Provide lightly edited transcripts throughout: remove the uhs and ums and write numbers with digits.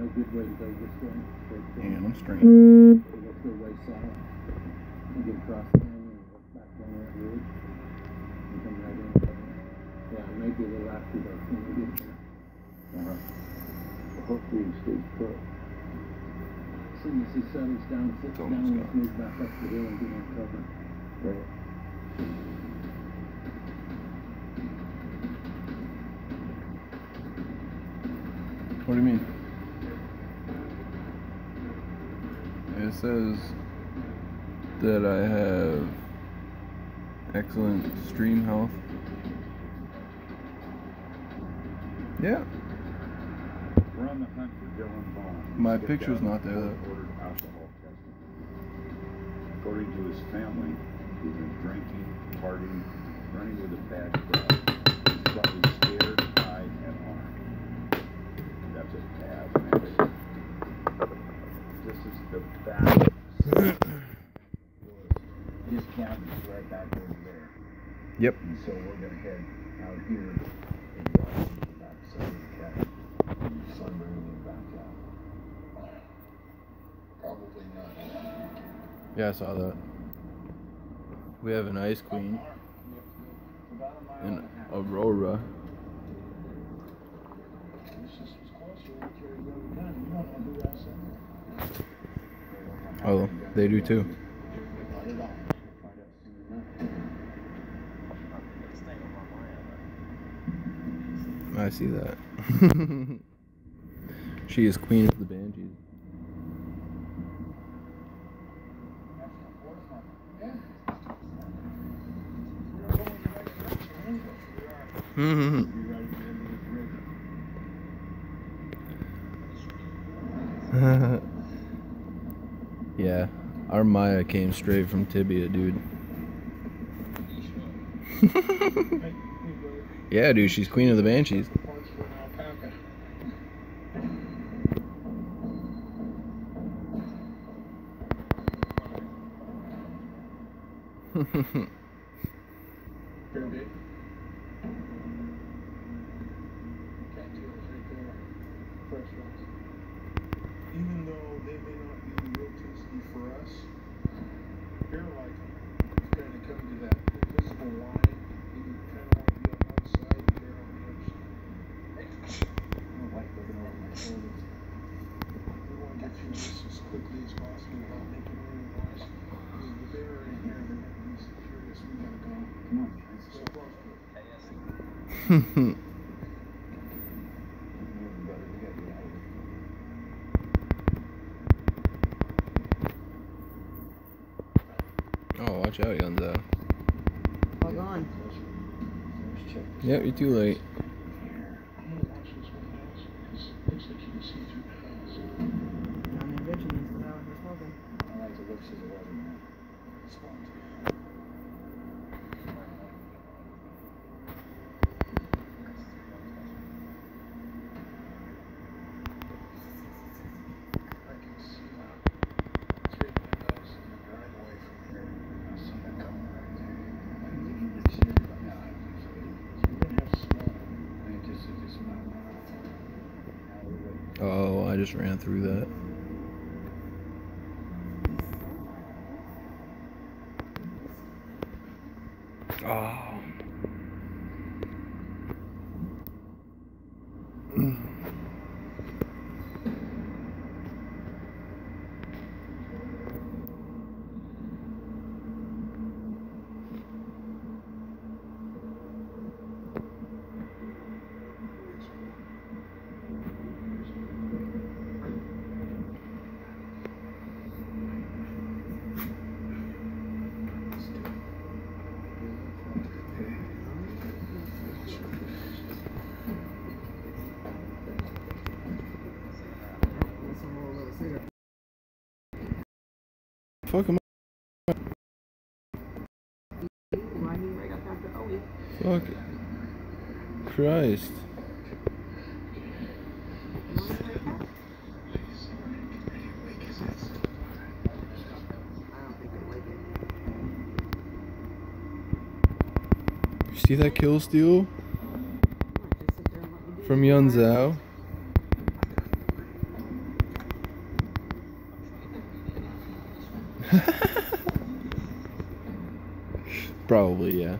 a good way to go this way. And I'm straight. We'll go way south. And get across the canyon and look back down that ridge. And come right in. Yeah, maybe a little after that when we get there. Hopefully he stays put. As soon as he settles down, sits down, let's move back up the hill and get in cover. Right. What do you mean? It says that I have excellent stream health. Yeah. We're on the hunt for Dylan Vaughn. My picture's not there though. Ordered alcohol testing. According to his family, he's been drinking, partying, running with a bad crowd. He's probably scared, high, and armed. That's a bad mix. This is the back. His cabin's right back over there. Yep. And so we're gonna head out here and watch the back side of the cabin. And sun bringing back out. Probably not. Yeah, I saw that. We have an Ice Queen and Aurora. Oh, they do too. I see that. She is queen of the Banshees. Yeah, our Maya came straight from Tibia, dude. Yeah, dude, she's queen of the Banshees. Even though they may not be real tasty for us, they're like, you kind of come to that invisible line. You kind of want to be on one side, and they're on the other side. I don't like looking over my shoulders. We want to get through this as quickly as possible without making any noise. Because if they're in here, they're going to be so furious. We got to go. Come on, guys. So close to it. Oh, watch out, Yunza. Hold on. Yep, you're too late. Oh, I just ran through that. Oh. Fuck him. Fuck. Christ. You see that kill steal from Yun Zhao? Probably, yeah.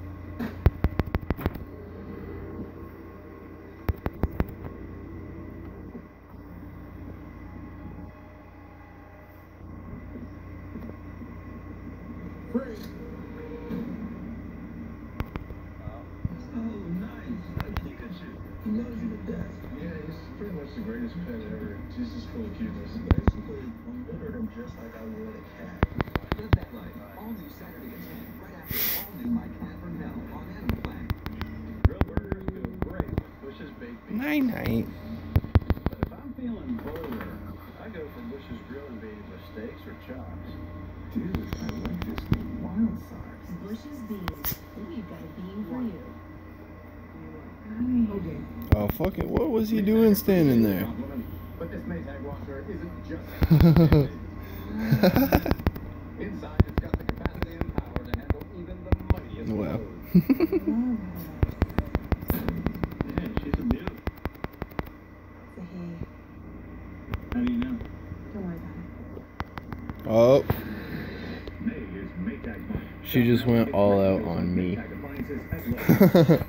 Yeah, he's pretty much the greatest pet ever. He's just full of cuteness. Basically, I murdered him just like I would a cat. Live that life. All new Saturday at 10, right after all new My Cat from Hell on Animal Planet. Grill burgers go great with Bush's baked beef. Night. But if I'm feeling bolder, I go for Bush's grilled beef with steaks or chops. Dude, I like this new wild sauce. Bush's beans. We've got a bean for you. Okay. Oh, fuck it. What was he doing standing there? But this Maytag washer isn't just Wow. inside, it's got the capacity and power to handle even the mightiest loads. Yeah, she's a beaut. Say hey. How do you know? Don't worry about it. Oh, May is Maytag. she just went all out on me. Maytag appliances as well.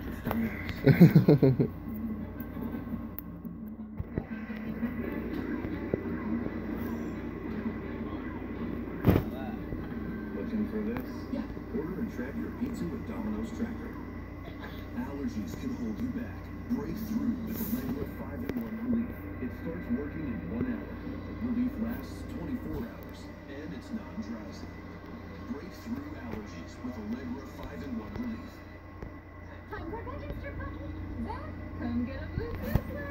Looking for this? Yeah. Order and track your pizza with Domino's Tracker. Allergies can hold you back. Break through with the Legua 5-in-1 Relief. It starts working in 1 hour. Relief lasts 24 hours. And it's non-drowsy. Break through allergies with Allegra 5-in-1 Relief. Time for Mr. Puppy. Zach, come get a blue sizzler.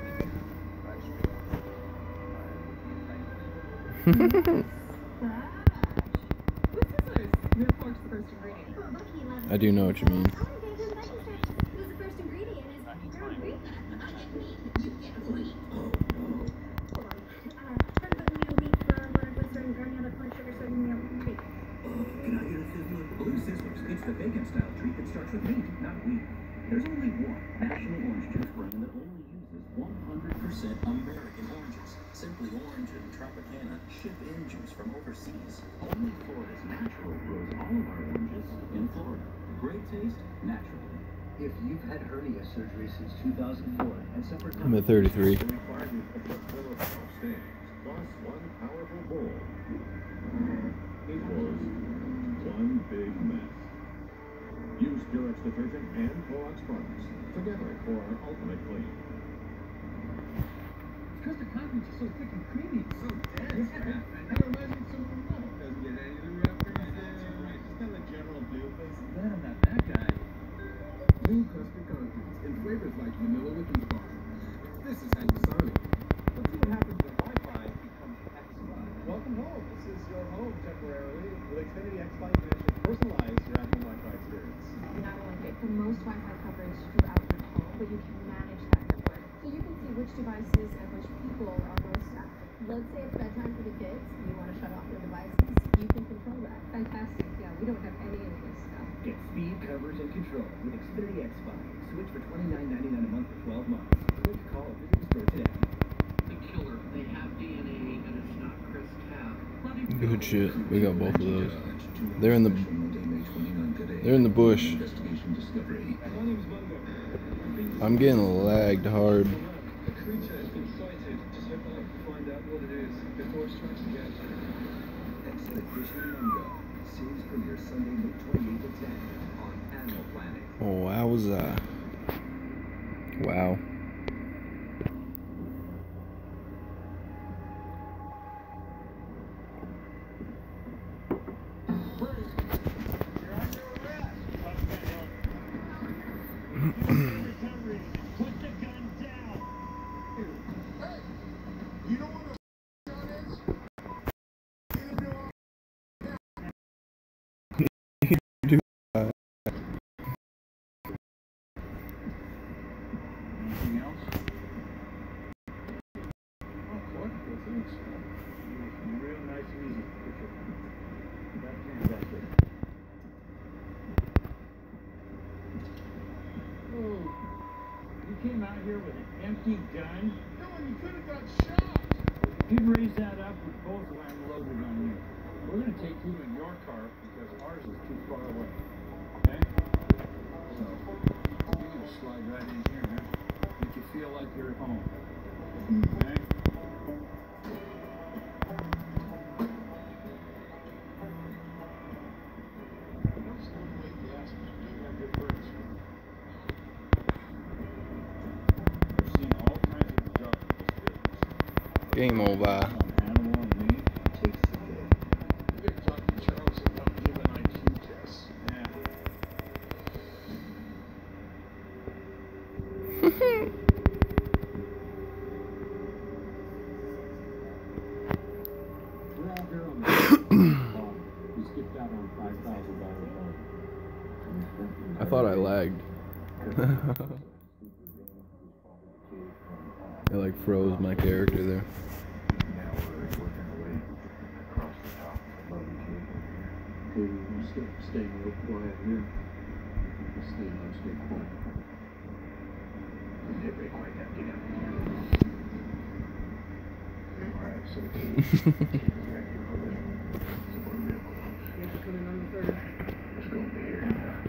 Blue sizzlers. Your pork's the first ingredient. Well, Bucky loves I do know what you mean. I'm gonna give him Bucky strips. Who's the first ingredient is ground beef. I get meat. You get wheat. Oh, no. Hold on. Front button meal beef, water, glycerin, garnier, corn sugar, sodium meal, beef. Can I get a sizzler? Blue Sizzlers. It's the bacon-style treat that starts with meat, not wheat. There's only one National Orange Juice brand that only uses 100% American oranges. Simply Orange and Tropicana ship in juice from overseas. Only Florida's Natural grows all of our oranges in Florida. Great taste, naturally. If you've had hernia surgery since 2004 and suffered I'm at 33. Required you to put full of house stands, plus one powerful bowl. It was one big mess. Use Durex detergent and Clorox products together for our ultimate clean. Because the concrete is so thick and creamy, it's so dense. It reminds me of someone else. Doesn't get any of the references. Right. Just kind of general doofus. Glad I'm not that guy. New custard concretes in flavors like vanilla with bar. This is how you sign it. Let's see what happens when Wi-Fi becomes X-Fi. Welcome home. This is your home temporarily. With Xfinity X-Fi Connection, personalize your at-home Wi-Fi experience. Not only get the most Wi-Fi coverage throughout your home, but you can manage that network. So you can see which devices and which people are most active. Let's say it's bedtime for the kids, and you want to shut off their devices. You can control that. Fantastic. Yeah, we don't have any of this stuff. Get speed, coverage, and control with Xfinity X5. Switch for $29.99 a month for 12 months. Click, call, or visit the store today. The killer. They have DNA and it's not Chris Tab. Good shit. We got both of those. They're in the bush. I'm getting lagged hard. The creature has been sighted. Just hope I can find out what it is before it strikes again. Expedition Mungo. Series premiere Sunday, May 28th at 10 on Animal Planet. Oh, wowza. Wow. Anything else? Oh, wonderful. Thanks. Real nice music. That's fantastic. Oh, you came out here with an empty gun? No, you could have got shot. You'd raise that up with both of them loaded on you. We're going to take you in your car because ours is too far away. Okay? So, you're going to slide right in here, man. Make you feel like you're at home. Okay? I've seen all kinds of junk in this business. Game over. Animal and meat. Takes the day. You gotta talk to Charles about giving IQ tests. Yeah. We're out here on the we skipped out on $5,000 I thought I lagged. It like froze my character there. Now we're working away across the top of the barbecue. Okay, we're staying real quiet here. Stay quiet. Get ready quiet now. Get out here. Alright, so You have to come in on the third. let's go over here.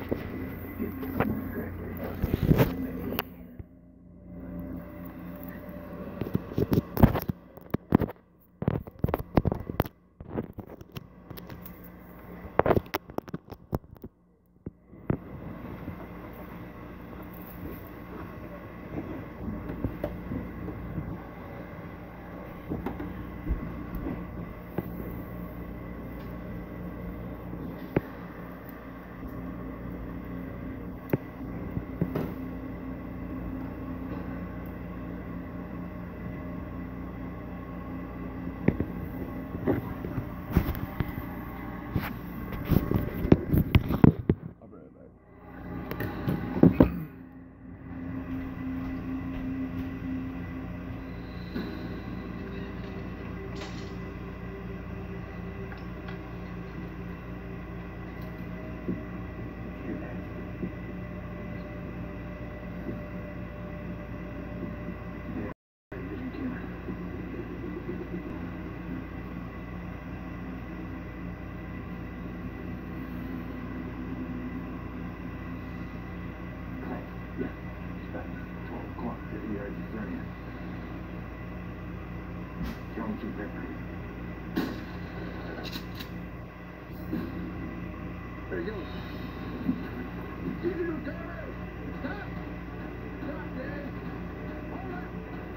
There you go. Get in the car. Stop. Stop, Dad. Hold up.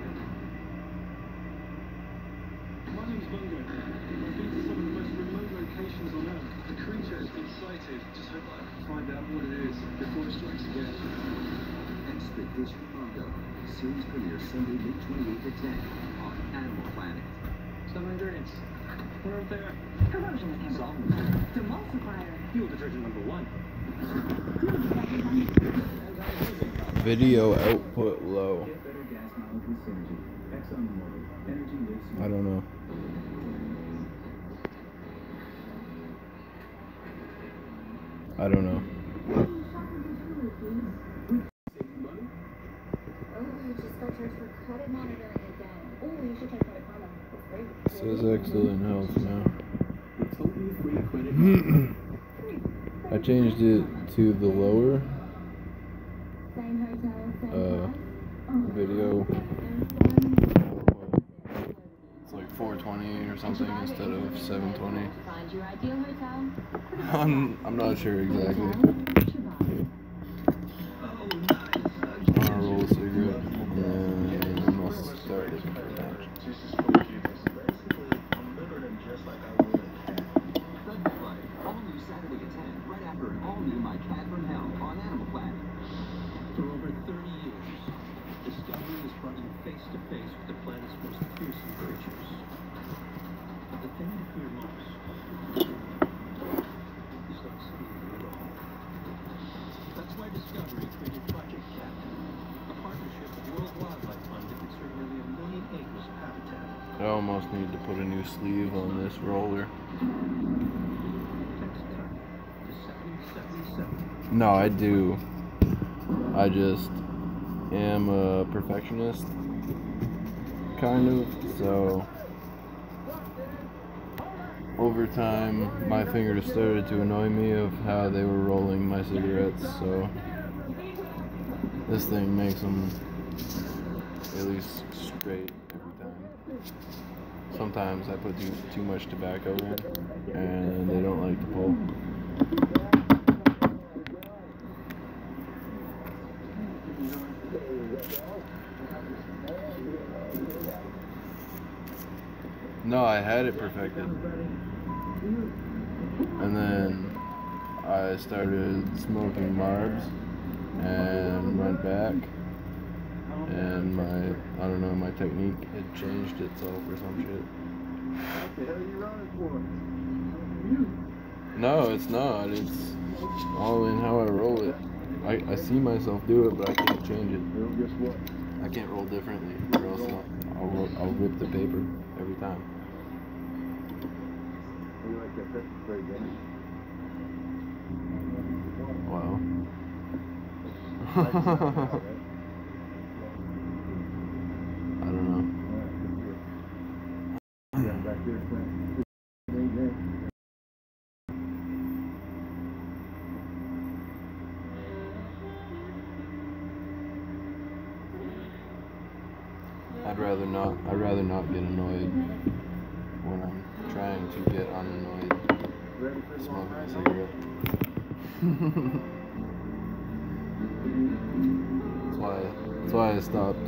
My name's Bungo. I've been to some of the most remote locations on Earth. The creature has been sighted. Just hope I can find out what it is before it strikes again. Expedition Bungo. Series premiere Sunday, May 28th at 10 on Animal Planet. Some ingredients. We're up there. Corrosion inhibitor. Solvent. Demulsifier. Fuel detergent number 1. Video output low. Get better gas mileage with Synergy. ExxonMobil. Energy lives I don't know. I don't know. Says excellent health now. I changed it to the lower video. It's like 420 or something instead of 720. I'm not sure exactly. I'm gonna roll a cigarette and I'm gonna start it. For over 30 years, Discovery has brought you face to face with the planet's most fearsome creatures. But the thing that fear most is not seeing you at all. That's why Discovery created Project Captain, a partnership with World Wildlife Fund to conserve nearly 1 million acres of habitat. I almost need to put a new sleeve on this roller. Text time to 7077. No, I do. I just am a perfectionist, kind of, so over time, my fingers started to annoy me of how they were rolling my cigarettes, so this thing makes them at least straight every time. Sometimes I put too much tobacco in, and they don't like to pull. No, I had it perfected. And then I started smoking Marbs and went back. And I don't know, my technique had changed itself or some shit. What the hell are you running for? No, it's not. It's all in how I roll it. I see myself do it, but I can't change it. Well, guess what? I can't roll differently, or else I'll rip the paper every time. You like that pepper spray, don't you? Wow. I don't know. Yeah, back there, Clint. I'd rather not get annoyed when I'm trying to get unannoyed smoking a cigarette. That's why I stopped.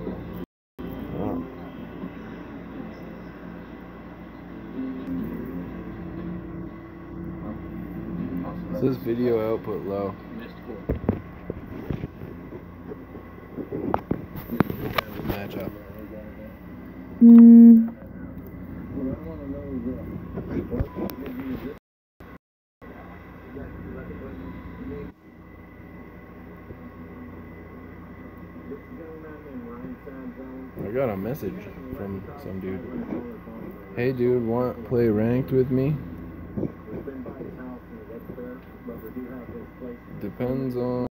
It says video output low. Match up. I got a message from some dude. Hey dude, want to play ranked with me? Depends on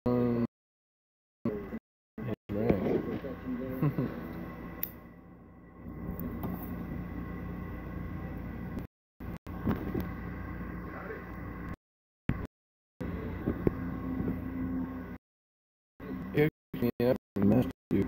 his rank. Pick me up and message you.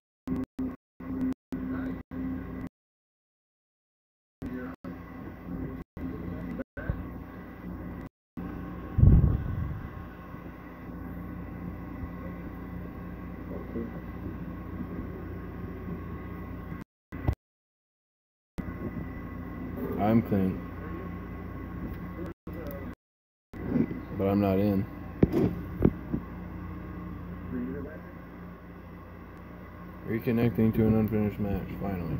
I'm Clint, but I'm not in. Reconnecting to an unfinished match, finally.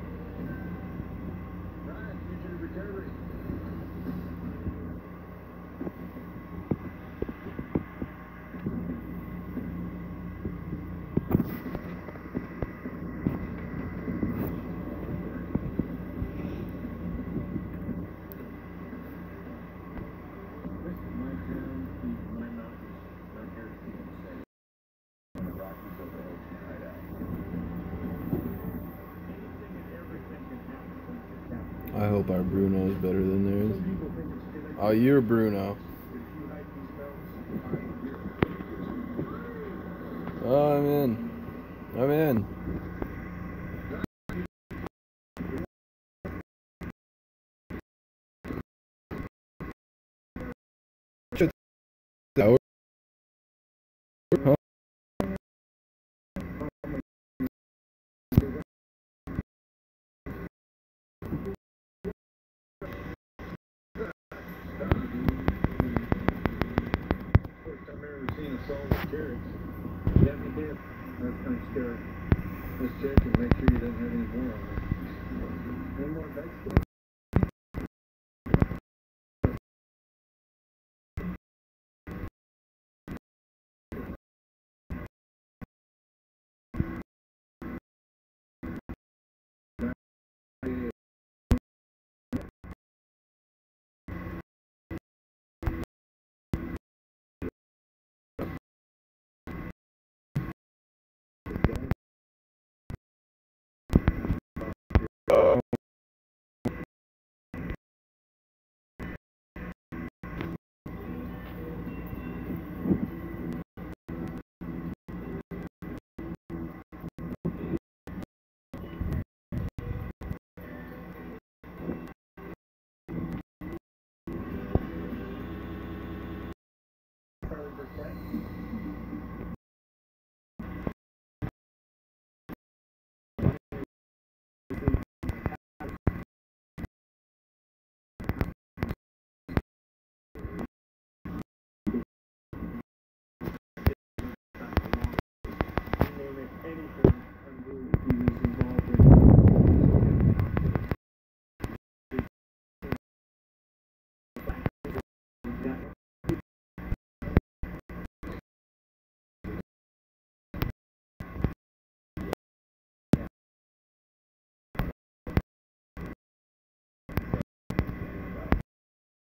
I hope our Bruno's better than theirs. Oh, you're Bruno. Oh, I'm in. I'm in. Huh? Yeah, we did. That's kind of scary. Let's check and make sure you didn't have